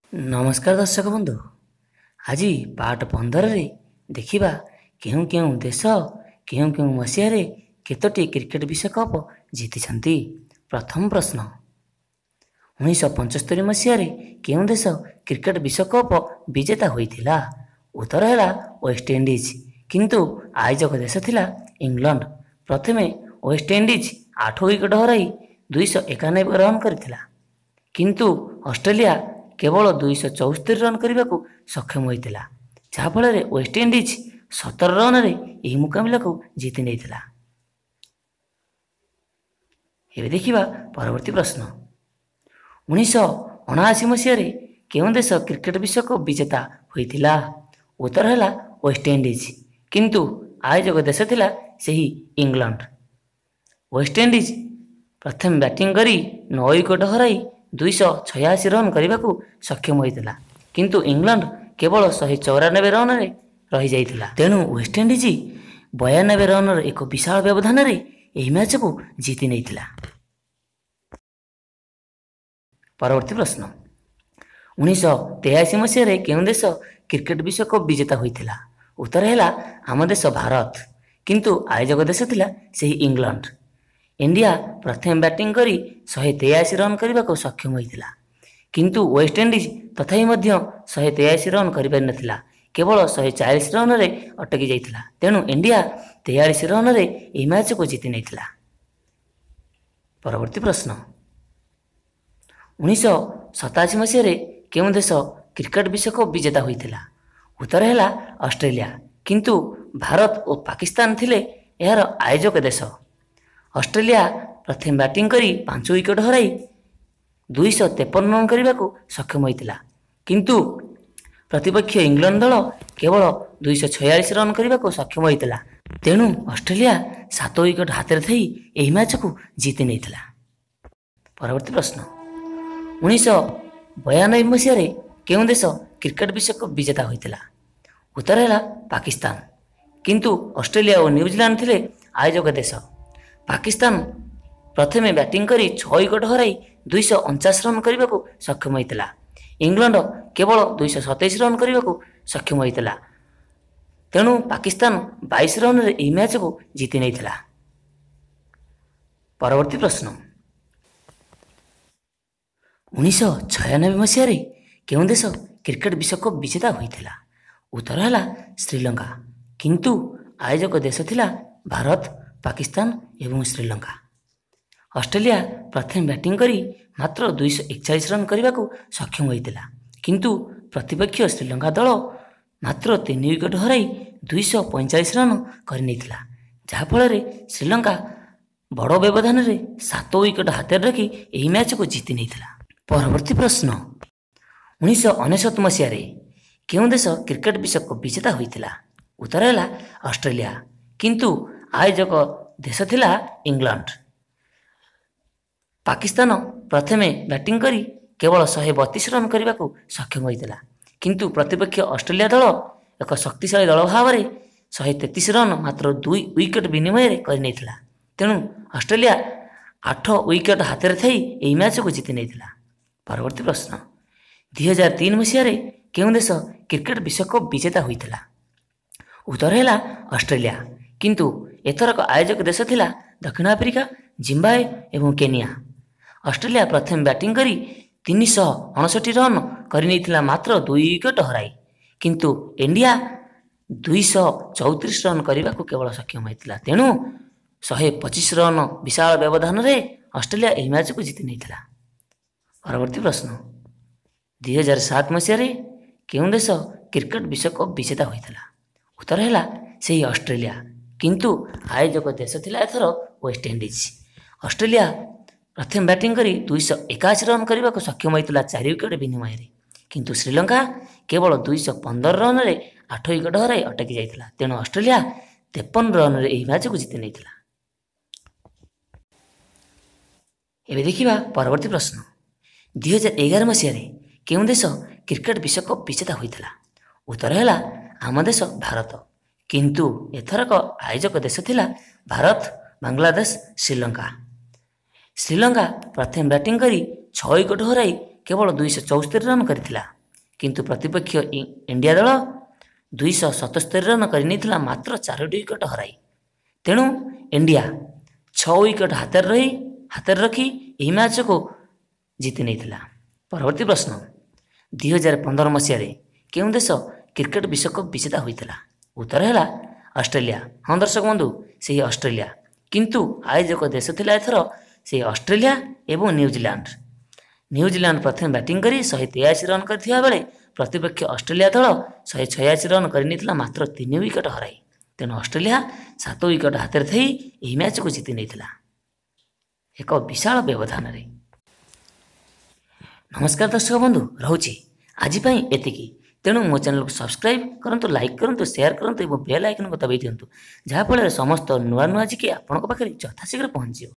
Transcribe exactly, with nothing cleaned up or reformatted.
नमस्कार दर्शक बंधु। आज पार्ट पंदर रे देखिबा केउं केउं देश केउं केउं मसीह रे केतोटी क्रिकेट विश्वकप जीति। प्रथम प्रश्न, उन्नीस पचहत्तर मसीह रे केउं देश क्रिकेट विश्वकप विजेता होइथिला? उत्तर है वेस्टइंडीज, किंतु आयोजक देश थिला इंग्लैंड। प्रथमे वेस्टइंडीज आठ विकेट हराई दुईश एकानबे रन करथिला, किंतु ऑस्ट्रेलिया केवल दुईश चौस्तरी रन करने को सक्षम होता, जहाँफल वेस्टइंडीज सतर रन रे यह मुकाबला को जीति नहीं। एबे देखिबा परवर्ती प्रश्न, उन्नीस अणाशी मसीह केउं देश क्रिकेट विश्वकप विजेता होइथिला? उत्तर है वेस्टइंडीज, किंतु आयोजक देश थिला सही इंग्लैंड। वेस्टइंडीज प्रथम बैटिंग करी नौ विकेट हराई दुईश छयाशी रन करने को सक्षम होता, किंतु इंग्लैंड केवल शहे चौरानबे रन रे रही जाइथिला। तेणु वेस्टइंडीज बयानबे रन एक विशाल व्यवधान रे यह मैच को जीति नहीं। परवर्ती प्रश्न, उन्नीस तेयाशी मसीह केउं देश क्रिकेट विश्वकप विजेता होइथिला? उत्तर है आम देश भारत, किंतु आयोजक देश थिला सही इंग्लैंड। इंडिया प्रथम बैटिंग करी शहे तेयाशी रन करने को सक्षम होता, किंतु वेस्टइंडीज तथापि मध्य शहे तेयाशी रन कर पारि, केवल शहे चालीस रन रे अटकी जाइथिला। तेणु इंडिया तेयालीस रन रे यह मैच को जीति नहीं। परवर्ती प्रश्न, उन्नीस सताशी मसीह केउं देश क्रिकेट विश्वकप विजेता होइथिला? उत्तर है ऑस्ट्रेलिया, किंतु भारत और पाकिस्तान थिले यार आयोजक देश। ऑस्ट्रेलिया प्रथम बैटिंग करी पांच विकेट हराई दुईश तेपन रन करने को सक्षम होता, किंतु प्रतिपक्ष इंग्लैंड दल केवल दुईश छयालीस रन करने को सक्षम होता। तेणु ऑस्ट्रेलिया सात विकेट हाथ में थी यही मैच को जीति नहीं। परवर्ती प्रश्न, उन्नीस बयानबे मसीह केउं देश क्रिकेट विश्वकप विजेता होता? उत्तर है पाकिस्तान, किंतु ऑस्ट्रेलिया और न्यूजीलैंड थिले आयोजक देश। पाकिस्तान प्रथमे बैटिंग करी छह विकेट हराई दुईश अणचाश रन करने को सक्षम होता, इंग्लैंड केवल दुईश सतैश रन करने को सक्षम होता। तेणु पाकिस्तान बाईस रन रे यह मैच को जीति नहीं। परवर्ती प्रश्न, उन्नीस छयानबे मसीह केउं देश क्रिकेट विश्वकप विजेता होइथिला? उत्तर है श्रीलंका, किंतु आयोजक देश थिला भारत, पाकिस्तान एवं श्रीलंका। ऑस्ट्रेलिया प्रथम बैटिंग करी मात्र दुईश एकचाश रन करने को सक्षम होता, किंतु प्रतिपक्ष श्रीलंका दल मात्र तीन विकेट हराई दुईश पैंचाश रन कर जहाँफल श्रीलंका बड़ व्यवधान रे सात विकेट हाथ में रखी यही मैच को जीति नहीं। परवर्ती प्रश्न, उन्नीस अनेशत मसीह केउं देश क्रिकेट विश्वकप विजेता होइथिला? उत्तर है ऑस्ट्रेलिया, किंतु आयोजक देश थिला इंग्लैंड। पाकिस्तान प्रथमे बैटिंग करी केवल शहे बतीस रन करने को सक्षम होता, किंतु प्रतिपक्ष ऑस्ट्रेलिया दल एक शक्तिशाली दल भाव में शहे तेतीस रन मात्र दुई विकेट विनिमय कर। तेणु ऑस्ट्रेलिया आठ विकेट हाथ में थी यही मैच को जीति नहीं। परवर्ती प्रश्न, दुई हजार तीन मसीह केउं देश क्रिकेट विश्वकप विजेता होइथिला? उत्तर है ऑस्ट्रेलिया, किंतु एथरक आयोजक देश थिला दक्षिण आफ्रिका, जिम्बाब्वे एवं केनिया। ऑस्ट्रेलिया प्रथम बैटिंग करी तीन सौ अड़सठ रन कर मात्र दुई विकेट हराई, किंतु इंडिया दुईश चौतीस रन करने को केवल सक्षम होता। तेणु शहे पचिश रन विशाल व्यवधान रे ऑस्ट्रेलिया यह मैच को जीति नहीं। परवर्ती प्रश्न, दुई हजार सात मसीह केउं देश क्रिकेट विश्वकप विजेता होता? उत्तर है सही ऑस्ट्रेलिया, किंतु आयोजक देश थिला एथर वेस्टइंडीज। ऑस्ट्रेलिया प्रथम बैटिंग करी दुईश एकाशी रन करने को सक्षम होता चार विकेट विनिमय, किंतु श्रीलंका केवल दुईश पंदर रन रे आठ विकेट हराई अटकी जाइथिला। तेणु ऑस्ट्रेलिया तेपन रन रे यह मैच को जीति नहीं। एबे देखिबा परवर्ती प्रश्न, दुई हजार एगार मसीह केउं देश क्रिकेट विश्वकप विजेता होइथिला? उत्तर है आम देश भारत, किंतु एथरक आयोजक देश थिला भारत, बांग्लादेश, श्रीलंका। श्रीलंका प्रथम बैटिंग करी छह विकेट हराई केवल दुईश चौस्तरी रन करथिला, କିନ୍ତୁ ପ୍ରତିପକ୍ଷ ଇଣ୍ଡିଆ ଦଳ ଦୁଇଶହ ସତସ୍ତରୀ ରନ୍ କରିନେଇଥିଲା ମାତ୍ର ଚାରୋଟି ୱିକେଟ୍ ହରାଇ। ତେଣୁ ଇଣ୍ଡିଆ ଛଅ ୱିକେଟ୍ ହାତରେ ରହି ହାତରେ ରଖି ଏହି ମ୍ୟାଚ୍କୁ ଜିତି ନେଇଥିଲା। ପରବର୍ତ୍ତୀ ପ୍ରଶ୍ନ, ଦୁଇ ହଜାର ପନ୍ଦର ମସିହାରେ କେଉଁ ଦେଶ କ୍ରିକେଟ ବିଶ୍ୱକପ୍ ବିଜେତା ହୋଇଥିଲା? ଉତ୍ତର ହେଲା ଅଷ୍ଟ୍ରେଲିଆ। ହଁ ଦର୍ଶକ ବନ୍ଧୁ, ସେହି ଅଷ୍ଟ୍ରେଲିଆ। କିନ୍ତୁ ଆୟୋଜକ ଦେଶ ଥିଲା ଏଥର ସେହି ଅଷ୍ଟ୍ରେଲିଆ ଏବଂ ନ୍ୟୁଜିଲାଣ୍ଡ। ନ୍ୟୁଜିଲାଣ୍ଡ ପ୍ରଥମେ ବ୍ୟାଟିଂ କରି ଶହେ ତେୟାଅଶୀ ରନ୍ କରିଥିବା ବେଳେ ପ୍ରତିପକ୍ଷ ଅଷ୍ଟ୍ରେଲିଆ ଦଳ ଶହେ ଛୟାଅଶୀ ରନ୍ କରିନେଇଥିଲା ମାତ୍ର ତିନି ୱିକେଟ୍ ହରାଇ। ତେଣୁ ଅଷ୍ଟ୍ରେଲିଆ ସାତ ୱିକେଟ୍ ହାତରେ ଥାଇ ଏହି ମ୍ୟାଚ୍କୁ ଜିତି ନେଇଥିଲା ଏକ ବିଶାଳ ବ୍ୟବଧାନରେ। ନମସ୍କାର ଦର୍ଶକ ବନ୍ଧୁ, ରହୁଛି ଆଜି ପାଇଁ ଏତିକି। ତେଣୁ ମୋ ଚ୍ୟାନେଲକୁ ସବସ୍କ୍ରାଇବ୍ କରନ୍ତୁ, ଲାଇକ୍ କରନ୍ତୁ, ସେୟାର କରନ୍ତୁ ଏବଂ ବେଲ୍ ଆଇକନ୍କୁ ଦବାଇ ଦିଅନ୍ତୁ, ଯାହାଫଳରେ ସମସ୍ତ ନୂଆ ନୂଆ ଜିକେ ଆପଣଙ୍କ ପାଖରେ ଯଥାଶୀଘ୍ର ପହଞ୍ଚିବ।